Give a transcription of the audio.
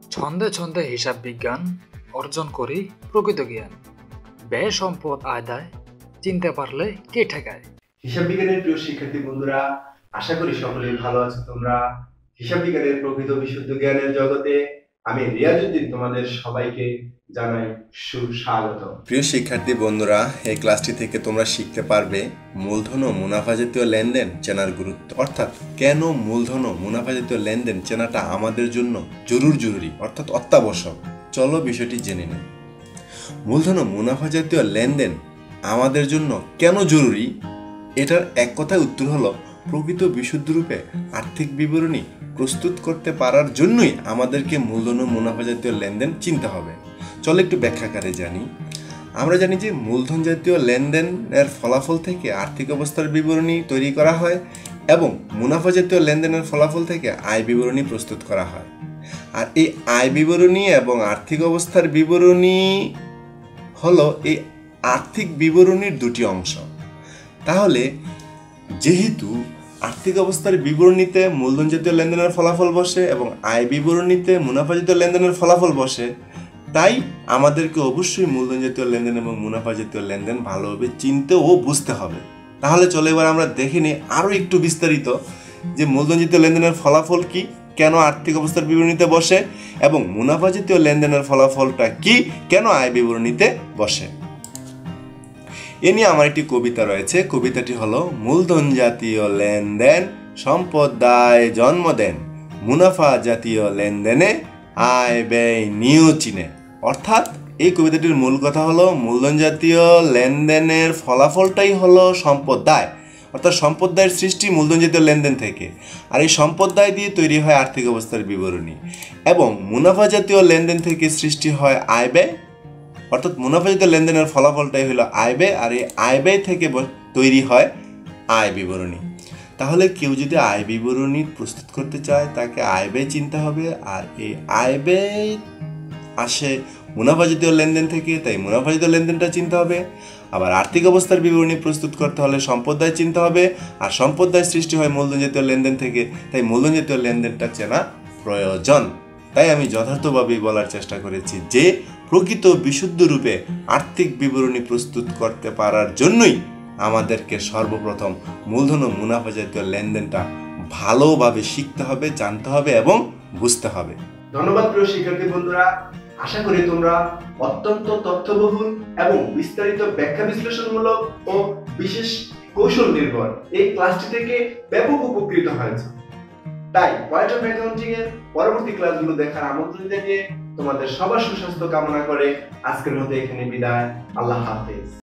ছন্দে ছন্দে হিসাব বিজ্ঞান অর্জন করি প্রকৃত জ্ঞান। ব্যয় সম্পদ আদায় চিনতে পারলে কে ঠেকায়। হিসাব বিজ্ঞানের প্রিয় শিক্ষার্থী বন্ধুরা, আশা করি সকলেই ভালো আছো। তোমরা হিসাব বিজ্ঞানের প্রকৃত বিশুদ্ধ জ্ঞানের জগতে আমি রিয়াজউদ্দিন তোমাদের সবাইকে জানাই সুস্বাগত। প্রিয় শিক্ষার্থী বন্ধুরা, এই ক্লাসটি থেকে তোমরা শিখতে পারবে মূলধন ও মুনাফা জাতীয় লেনদেন চেনার গুরুত্ব, অর্থাৎ কেন মূলধন ও মুনাফা জাতীয় লেনদেন চেনাটা আমাদের জন্য জরুরি অর্থাৎ অত্যাবশ্যক। চলো বিষয়টি জেনে নিই। মূলধন ও মুনাফা জাতীয় লেনদেন আমাদের জন্য কেন জরুরি, এটার এক কথায় উত্তর হলো প্রকৃত বিশুদ্ধরূপে আর্থিক বিবরণী প্রস্তুত করতে পারার জন্যই আমাদেরকে মূলধন ও মুনাফা জাতীয় লেনদেন চিনতে হবে। চলো একটু ব্যাখ্যাকারে জানি। আমরা জানি যে মূলধন জাতীয় লেনদেনের ফলাফল থেকে আর্থিক অবস্থার বিবরণী তৈরি করা হয় এবং মুনাফা জাতীয় লেনদেনের ফলাফল থেকে আয় বিবরণী প্রস্তুত করা হয়। আর এই আয় বিবরণী এবং আর্থিক অবস্থার বিবরণী হলো এই আর্থিক বিবরণীর দুটি অংশ। তাহলে যেহেতু আর্থিক অবস্থার বিবরণীতে মূলধন জাতীয় লেনদেনের ফলাফল বসে এবং আয় বিবরণীতে মুনাফা জাতীয় লেনদেনের ফলাফল বসে, তাই আমাদেরকে অবশ্যই মূলধন জাতীয় লেনদেন এবং মুনাফা জাতীয় লেনদেন ভালোভাবে চিনতে ও বুঝতে হবে। তাহলে চলো এবার আমরা দেখে নিই আরও একটু বিস্তারিত যে মূলধন জাতীয় লেনদেনের ফলাফল কি, কেন আর্থিক অবস্থার বিবরণীতে বসে, এবং মুনাফা জাতীয় লেনদেনের ফলাফলটা কি, কেন আয় বিবরণীতে বসে। এ নিয়ে আমার একটি কবিতা রয়েছে। কবিতাটি হলো, মূলধন জাতীয় লেনদেন সম্পদ দায় জন্ম দেন, মুনাফা জাতীয় লেনদেনে আয় ব্যয় নিয়েও চিনে। অর্থাৎ এই কবিতাটির মূল কথা হলো মূলধন জাতীয় লেনদেনের ফলাফলটাই হলো সম্পদ দায়, অর্থাৎ সম্পদ দায়ের সৃষ্টি মূলধন জাতীয় লেনদেন থেকে। আর এই সম্পদ দায় দিয়ে তৈরি হয় আর্থিক অবস্থার বিবরণী, এবং মুনাফা জাতীয় লেনদেন থেকে সৃষ্টি হয় আয় ব্যয়, অর্থাৎ মুনাফা জাতীয় লেনদেনের ফলাফলটাই হলো আয় ব্যয়, আর এই আয় ব্যয় থেকে তৈরি হয় আয় বিবরণী। তাহলে কেউ যদি আয় বিবরণী প্রস্তুত করতে চায় তাকে আয় ব্যয় চিনতে হবে, আর এই আয় ব্যয় আসে মুনাফা জাতীয় লেনদেন থেকে, তাই মুনাফা জাতীয় লেনদেনটা চিনতে হবে। আবার আর্থিক অবস্থার বিবরণী প্রস্তুত করতে হলে সম্পদ দায় চিনতে হবে, আর সম্পদ দায় সৃষ্টি হয় মূলধন জাতীয় লেনদেন থেকে, তাই মূলধন জাতীয় লেনদেনটা চেনা প্রয়োজন। তাই আমি যথার্থভাবেই বলার চেষ্টা করেছি যে প্রকৃত বিশুদ্ধ রূপে আর্থিক বিবরণী প্রস্তুত করতে পারার জন্যই আমাদেরকে সর্বপ্রথম মূলধন ও মুনাফা জাতীয় লেনদেনটা ভালোভাবে শিখতে হবে, জানতে হবে এবং বুঝতে হবে। ধন্যবাদ প্রিয় শিক্ষার্থী বন্ধুরা, আশা করি তোমরা অত্যন্ত তথ্যবহুল এবং বিস্তারিত ব্যাখ্যা বিশ্লেষণমূলক ও বিশেষ কৌশল নির্ভর এই ক্লাসটি থেকে ব্যাপক উপকৃত হয়েছে। তাই পয়েন্ট অফ অ্যাকাউন্টিং এর পরবর্তী ক্লাসগুলো দেখার আমন্ত্রণ জানিয়ে তোমাদের সবার সুস্বাস্থ্য কামনা করে আজকের মতো এখানে বিদায়। আল্লাহ হাফেজ।